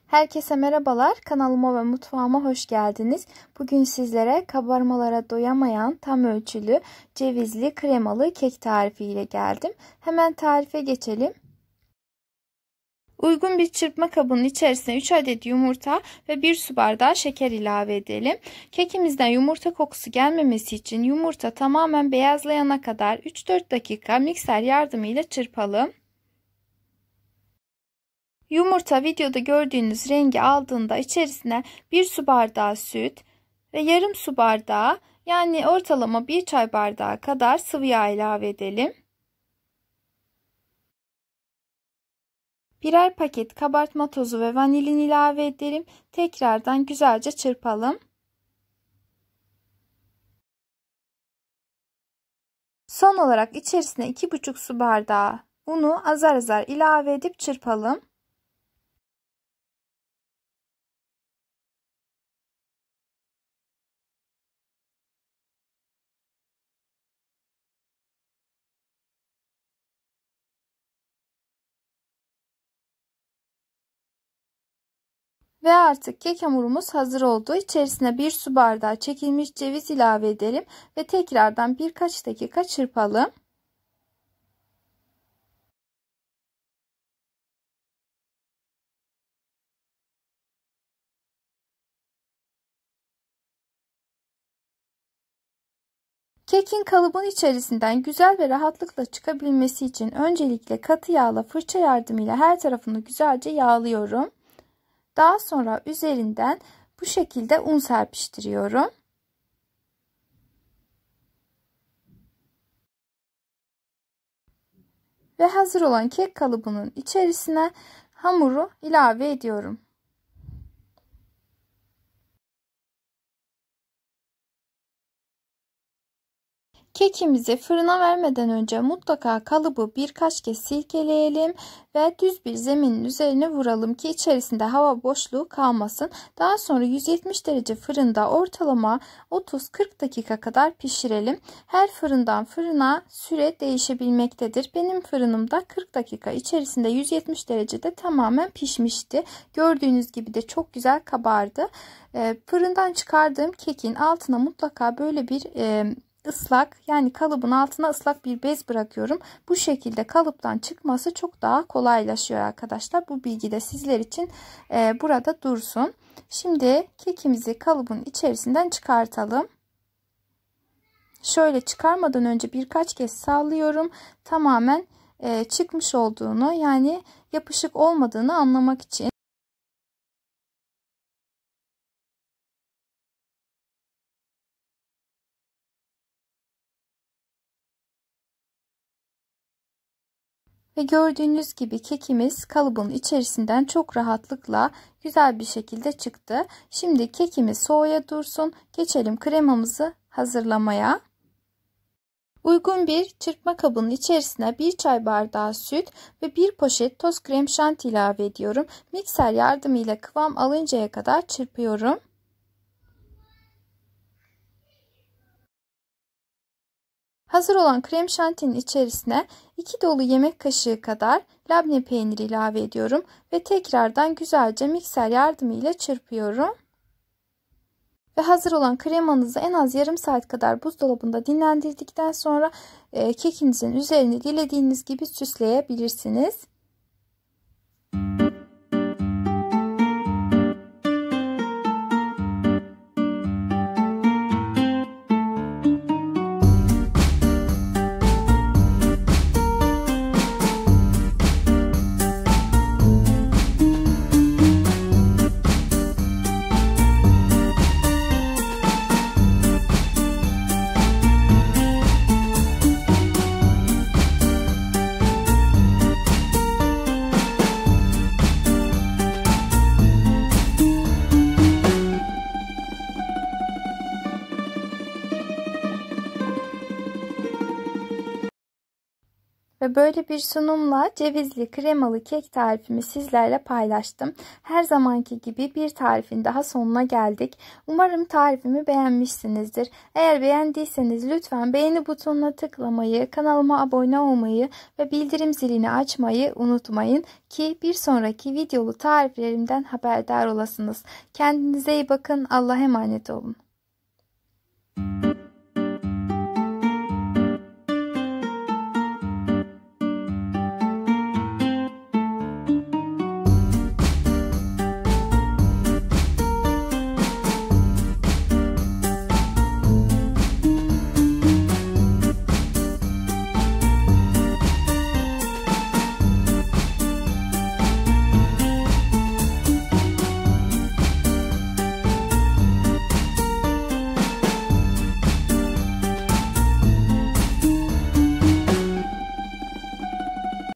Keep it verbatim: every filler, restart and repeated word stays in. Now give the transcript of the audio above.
Herkese merhabalar. Kanalıma ve mutfağıma hoş geldiniz. Bugün sizlere kabarmalara doyamayan tam ölçülü cevizli kremalı kek tarifi ile geldim. Hemen tarife geçelim. Uygun bir çırpma kabının içerisine üç adet yumurta ve bir su bardağı şeker ilave edelim. Kekimizden yumurta kokusu gelmemesi için yumurta tamamen beyazlayana kadar üç dört dakika mikser yardımıyla çırpalım. Yumurta videoda gördüğünüz rengi aldığında içerisine bir su bardağı süt ve yarım su bardağı yani ortalama bir çay bardağı kadar sıvı yağ ilave edelim. Birer paket kabartma tozu ve vanilin ilave edelim. Tekrardan güzelce çırpalım. Son olarak içerisine iki buçuk su bardağı unu azar azar ilave edip çırpalım. Ve artık kek hamurumuz hazır oldu. İçerisine bir su bardağı çekilmiş ceviz ilave edelim ve tekrardan birkaç dakika çırpalım. Kekin kalıbın içerisinden güzel ve rahatlıkla çıkabilmesi için öncelikle katı yağla fırça yardımıyla her tarafını güzelce yağlıyorum. Daha sonra üzerinden bu şekilde un serpiştiriyorum. Ve hazır olan kek kalıbının içerisine hamuru ilave ediyorum. Kekimizi fırına vermeden önce mutlaka kalıbı birkaç kez silkeleyelim ve düz bir zeminin üzerine vuralım ki içerisinde hava boşluğu kalmasın. Daha sonra yüz yetmiş derece fırında ortalama otuz kırk dakika kadar pişirelim. Her fırından fırına süre değişebilmektedir. Benim fırınımda kırk dakika içerisinde yüz yetmiş derecede tamamen pişmişti. Gördüğünüz gibi de çok güzel kabardı. Fırından çıkardığım kekin altına mutlaka böyle bir e, ıslak yani kalıbın altına ıslak bir bez bırakıyorum. Bu şekilde kalıptan çıkması çok daha kolaylaşıyor arkadaşlar. Bu bilgi de sizler için e, burada dursun. Şimdi kekimizi kalıbın içerisinden çıkartalım. Şöyle çıkarmadan önce birkaç kez sallıyorum. Tamamen e, çıkmış olduğunu yani yapışık olmadığını anlamak için. Ve gördüğünüz gibi kekimiz kalıbın içerisinden çok rahatlıkla güzel bir şekilde çıktı. Şimdi kekimiz soğuya dursun. Geçelim kremamızı hazırlamaya. Uygun bir çırpma kabının içerisine bir çay bardağı süt ve bir poşet toz krem şanti ilave ediyorum. Mikser yardımıyla kıvam alıncaya kadar çırpıyorum. Hazır olan krem şantinin içerisine iki dolu yemek kaşığı kadar labne peyniri ilave ediyorum ve tekrardan güzelce mikser yardımıyla çırpıyorum. Ve hazır olan kremanızı en az yarım saat kadar buzdolabında dinlendirdikten sonra e, kekinizin üzerini dilediğiniz gibi süsleyebilirsiniz. Ve böyle bir sunumla cevizli kremalı kek tarifimi sizlerle paylaştım. Her zamanki gibi bir tarifin daha sonuna geldik. Umarım tarifimi beğenmişsinizdir. Eğer beğendiyseniz lütfen beğeni butonuna tıklamayı, kanalıma abone olmayı ve bildirim zilini açmayı unutmayın ki bir sonraki videolu tariflerimden haberdar olasınız. Kendinize iyi bakın. Allah'a emanet olun.